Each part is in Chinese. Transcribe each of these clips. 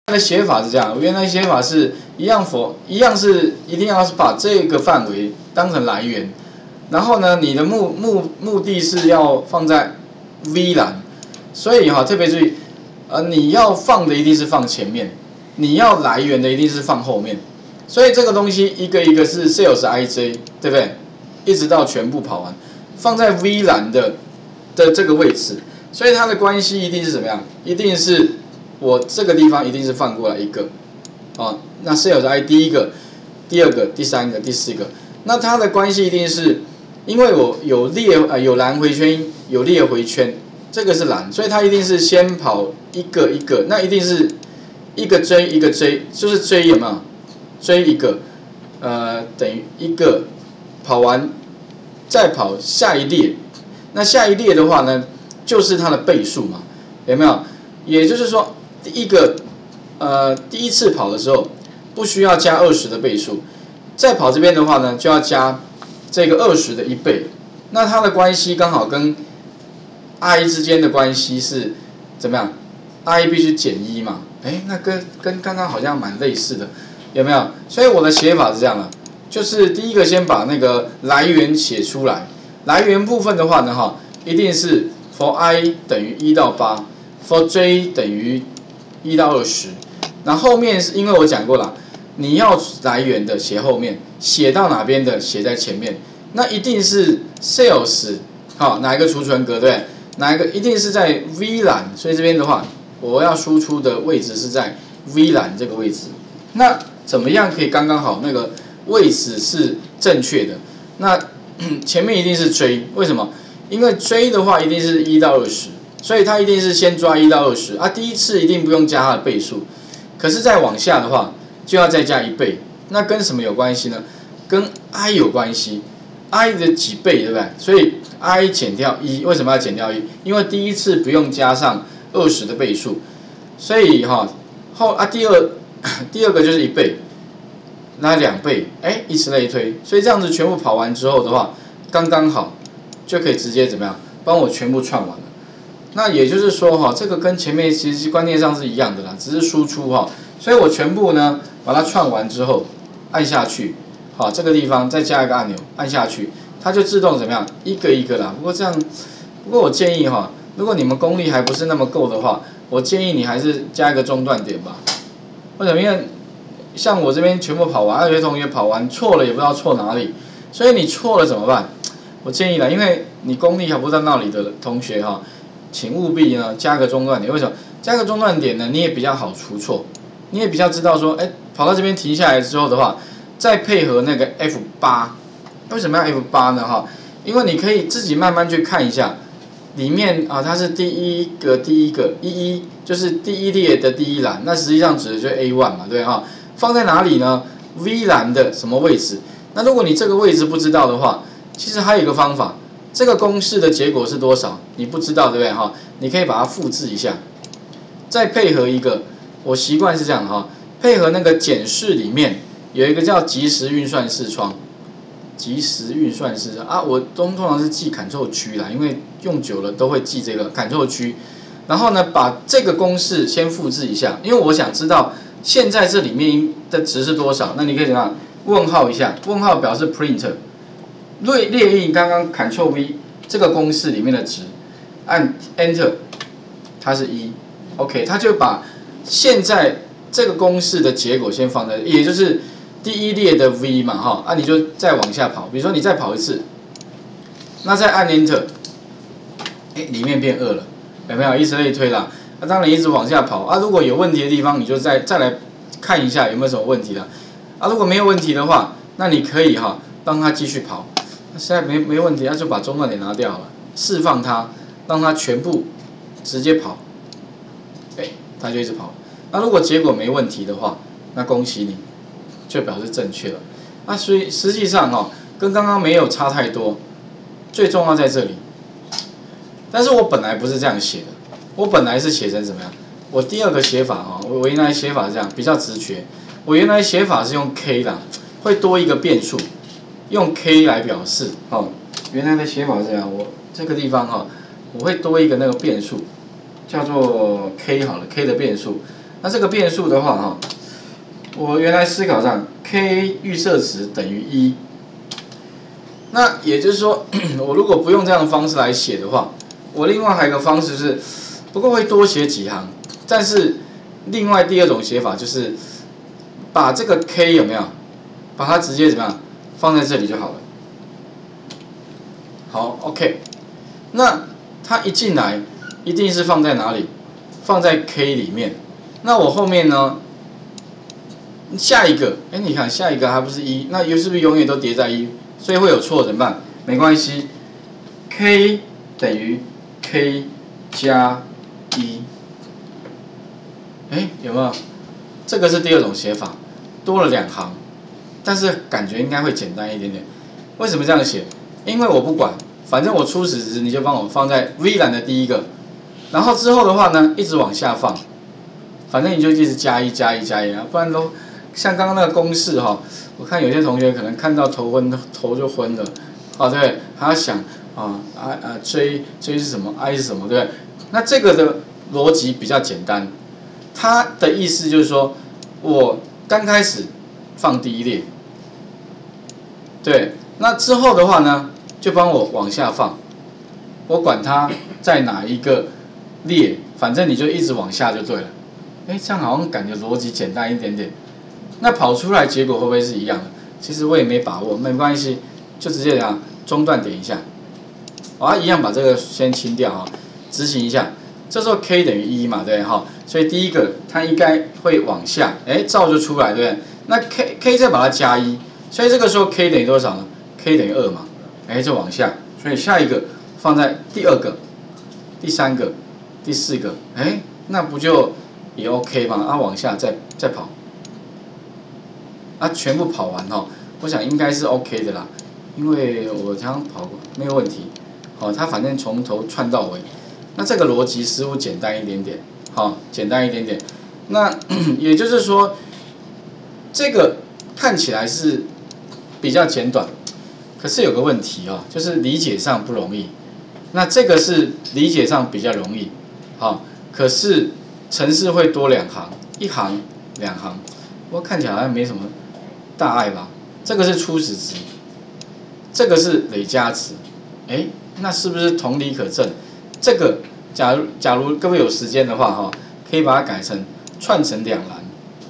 的写法是这样，我原来写法是一样是一定要是把这个范围当成来源，然后呢，你的目的是要放在 V 栏，所以特别注意，你要放的一定是放前面，你要来源的一定是放后面，所以这个东西一个一个是 Sales IJ， 对不对？一直到全部跑完，放在 V 栏的这个位置，所以它的关系一定是怎么样？一定是我这个地方一定是放过来一个，那 Sales I 第一个、第二个、第三个、第四个，那它的关系一定是，因为我有蓝回圈，有列回圈，这个是蓝，所以它一定是先跑一个一个，那一定是一个追一个追，就是追有没有？追一个，等于一个跑完，再跑下一列，那下一列的话呢，就是它的倍数嘛，有没有？也就是说，第一次跑的时候不需要加20的倍数，再跑这边的话呢，就要加这个20的1倍，那它的关系刚好跟 I 之间的关系是怎么样 ？I 必须减1嘛，那跟刚刚好像蛮类似的，有没有？所以我的写法是这样的，就是第一个先把那个来源写出来，来源部分的话呢，一定是 for I 等于1到8 ，for J 等于1到20，那后面是因为我讲过了，你要来源的写后面，写到哪边的写在前面，那一定是 Sales 哪一个储存格对不对？哪一个一定是在 V 栏，所以这边的话，我要输出的位置是在 V 栏这个位置。那怎么样可以刚刚好那个位置是正确的？那前面一定是追，为什么？因为追的话一定是1到20，所以它一定是先抓1到20啊。第一次一定不用加它的倍数，可是再往下的话就要再加1倍。那跟什么有关系呢？跟 I 有关系。I 的几倍，对不对？所以 I 减掉1，为什么要减掉1？因为第一次不用加上20的倍数，所以第二个就是1倍，那2倍，以此类推。所以这样子全部跑完之后的话，刚刚好就可以直接怎么样，帮我全部串完了。那也就是说这个跟前面其实观念上是一样的啦，只是输出所以我全部呢把它串完之后，按下去。这个地方再加一个按钮，按下去，它就自动怎么样，一个一个啦。不过我建议如果你们功力还不是那么够的话，我建议你还是加一个中断点吧。为什么？因为像我这边全部跑完，有些同学跑完错了也不知道错哪里，所以你错了怎么办？我建议啦，因为你功力还不在那里的同学请务必呢加个中断点。为什么？加个中断点呢，你也比较好出错，你也比较知道说，跑到这边停下来之后的话。再配合那个 F8， 为什么要 F8 呢？因为你可以自己慢慢去看一下，里面它是第一个11就是第一列的第一栏，那实际上指的就是 A1 嘛，对放在哪里呢 ？V 栏的什么位置？那如果你这个位置不知道的话，其实还有一个方法，这个公式的结果是多少？你不知道对不对你可以把它复制一下，再配合一个，我习惯是这样的配合那个检视里面。有一个叫即时运算视窗，即时运算视我通常是记 Ctrl 区啦，因为用久了都会记这个 Ctrl 区。然后呢，把这个公式先复制一下，因为我想知道现在这里面的值是多少。那你可以怎么样？问号一下，问号表示 print， 列印刚刚 Ctrl V 这个公式里面的值，按 Enter， 它是1，OK， 它就把现在这个公式的结果先放在，也就是第一列的 V 嘛你就再往下跑，比如说你再跑一次，那再按 Enter， 里面变2了，有没有？以此类推啦。那当然一直往下跑如果有问题的地方，你就再来看一下有没有什么问题啦。如果没有问题的话，那你可以让它继续跑。那现在没问题，那就把中断点拿掉了，释放它，让它全部直接跑，它就一直跑。那如果结果没问题的话，那恭喜你，就表示正确了。那所以实际上跟刚刚没有差太多，最重要在这里。但是我本来不是这样写的，我本来是写成怎么样？我第二个写法我原来写法是这样，比较直觉。我原来写法是用 K 啦，会多一个变数，用 K 来表示原来的写法是这样，我这个地方我会多一个那个变数，叫做 K 好了 ，K 的变数。 那这个变数的话哈，我原来思考上 k 预设值等于1，那也就是说，我如果不用这样的方式来写的话，我另外还有一个方式是，不过会多写几行，但是另外第二种写法就是把这个 k 有没有，把它直接怎么样放在这里就好了。好 ，OK， 那它一进来一定是放在哪里？放在 k 里面。那我后面呢？下一个，哎，你看下一个还不是1，那是不是永远都叠在1？所以会有错怎么办？没关系 ，k 等于 k 加1。哎，有没有？这个是第二种写法，多了2行，但是感觉应该会简单一点点。为什么这样写？因为我不管，反正我初始值你就帮我放在 V 栏的第一个，然后之后的话呢，一直往下放，反正你就一直加1加1加1啊，不然都像刚刚那个公式哈，我看有些同学可能看到头就昏了，啊对，还要想J 是什么 ，I 是什么，对不对？那这个的逻辑比较简单，它的意思就是说，我刚开始放第一列，对。那之后的话呢，就帮我往下放，我管它在哪一个列，反正你就一直往下就对了。哎，这样好像感觉逻辑简单一点点。那跑出来结果会不会是一样的？其实我也没把握，没关系，就直接这样中断点一下，一样把这个先清掉哈，执行一下。这时候 k 等于1嘛，对哈，所以第一个它应该会往下，哎，照就出来，对不对？那 k 再把它加1，所以这个时候 k 等于多少呢？k 等于2嘛，哎，就往下，所以下一个放在第2个、第3个、第4个，哎，那不就也 OK 吗？往下再跑，全部跑完哈，我想应该是 OK 的啦，因为我常常跑过，没有问题。它反正从头串到尾，那这个逻辑似乎简单一点点，简单一点点。那也就是说，这个看起来是比较简短。可是有个问题就是理解上不容易。那这个是理解上比较容易，可是程式会多2行，1行、2行，不过看起来好像没什么大碍吧。这个是初始值，这个是累加值，哎，那是不是同理可证？这个假如各位有时间的话可以把它改成串成2栏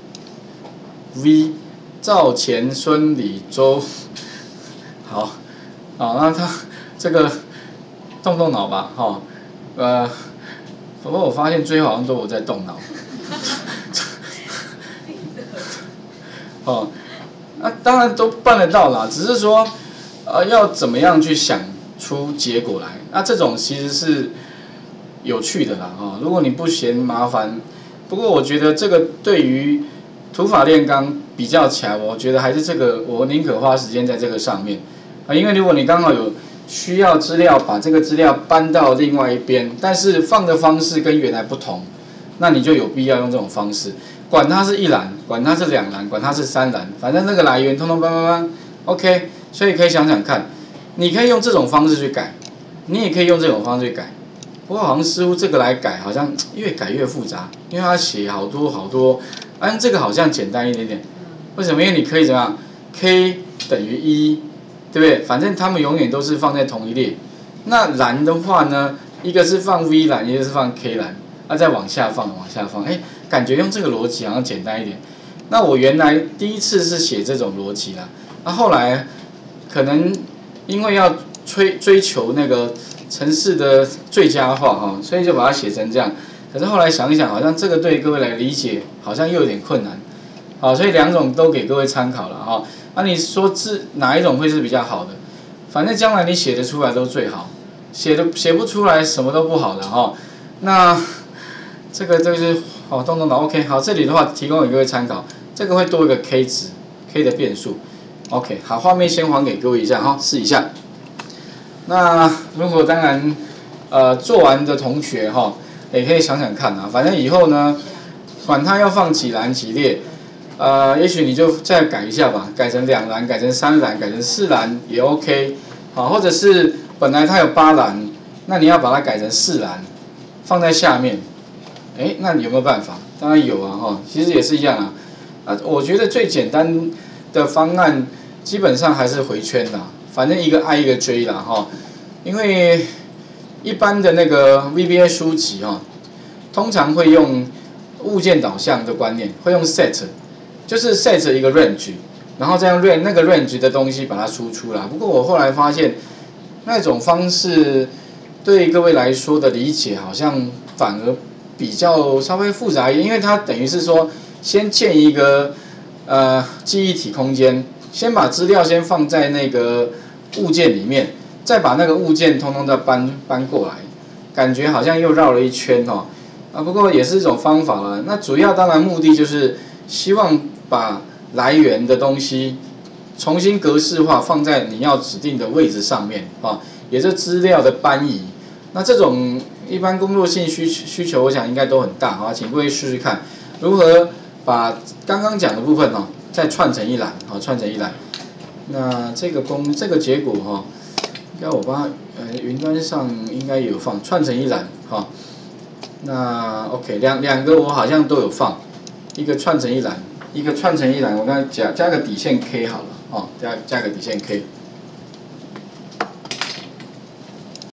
，V 赵钱孙李周。好，那他这个动脑吧，不过我发现最后好像都我在动脑。那当然都办得到啦，只是说，要怎么样去想出结果来？那这种其实是有趣的啦，如果你不嫌麻烦，不过我觉得这个对于土法炼钢比较起来，我觉得还是这个我宁可花时间在这个上面。因为如果你刚好有需要资料，把这个资料搬到另外一边，但是放的方式跟原来不同，那你就有必要用这种方式。管它是1栏，管它是2栏，管它是3栏，反正那个来源通通搬 ，OK。所以可以想想看，你可以用这种方式去改，你也可以用这种方式去改。不过好像似乎这个来改，好像越改越复杂，因为它写好多，这个好像简单一点点。为什么？因为你可以怎么样 ？k 等于1。对不对？反正他们永远都是放在同一列。那栏的话呢，一个是放 V 栏，一个是放 K 栏，再往下放，感觉用这个逻辑好像简单一点。那我原来第一次是写这种逻辑啦，后来可能因为要追求那个程式的最佳化所以就把它写成这样。可是后来想一想，好像这个对各位来理解好像又有点困难。所以2种都给各位参考了你说哪一种会是比较好的？反正将来你写得出来都最好，写不出来什么都不好了那这个就是动脑 OK。好，这里的话提供给各位参考，这个会多一个 K 值 ，K 的变数。OK， 好，画面先还给各位一下试一下。那如果当然做完的同学也可以想想看反正以后呢，管它要放几栏几列。也许你就再改一下吧，改成2栏，改成3栏，改成4栏也 OK， 或者是本来它有8栏，那你要把它改成4栏，放在下面， 那有没有办法？当然有啊，哈，其实也是一样啊。我觉得最简单的方案基本上还是回圈啦，反正一个 I 一个 J 啦，哈。因为一般的那个 VBA 书籍哈，通常会用物件导向的观念，会用 set， 就是 set 一个 range， 然后再用那个 range 的东西把它输出啦。不过我后来发现，那种方式对各位来说的理解好像反而比较稍微复杂一点，因为它等于是说先建一个记忆体空间，先把资料先放在那个物件里面，再把那个物件通通再搬过来，感觉好像又绕了一圈哦。不过也是一种方法啦。那主要当然目的就是希望把来源的东西重新格式化，放在你要指定的位置上面啊，也是资料的搬移。那这种一般工作性需求，我想应该都很大啊，请各位试试看如何把刚刚讲的部分哦，再串成一栏，好，串成一栏。那这个结果哈，应该我把云端上应该有放，串成一栏哈。那 OK， 两个我好像都有放，一个串成一栏，一个串成一栏，我刚才加个底线 K 好了哦，加个底线 K。